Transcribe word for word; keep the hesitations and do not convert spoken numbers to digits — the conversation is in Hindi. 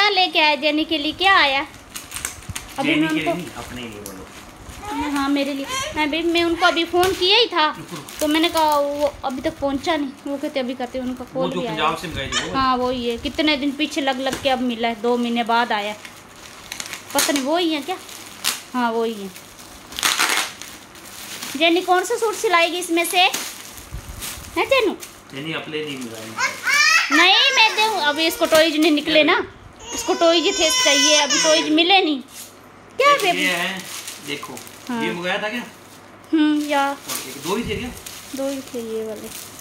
क्या लेके आया जेनी के लिए? क्या आया अभी? मैं उनको अपने लिए बोलो। हाँ मेरे लिए। मैं भी मैं उनको अभी फ़ोन किया ही था, तो मैंने कहा वो अभी तक पहुंचा नहीं। वो कहते अभी करते उनका कॉल भी आया। हाँ वही है, कितने दिन पीछे लग लग के अब मिला है, दो महीने बाद आया। पता नहीं वही है क्या? हाँ वही है। जेनी कौन सा सूट सिलाएगी इसमें से है जेनू? जेनी अपने नहीं मिला। नहीं मैं दे अभी इसको टॉयज नहीं निकले ना, इसको टॉयज थे चाहिए, अभी टॉयज मिले नहीं। क्या बेबी ये है देखो। हाँ। ये मंगाया था क्या? हम्म यार दो ही थे क्या? दो ही थे ये वाले।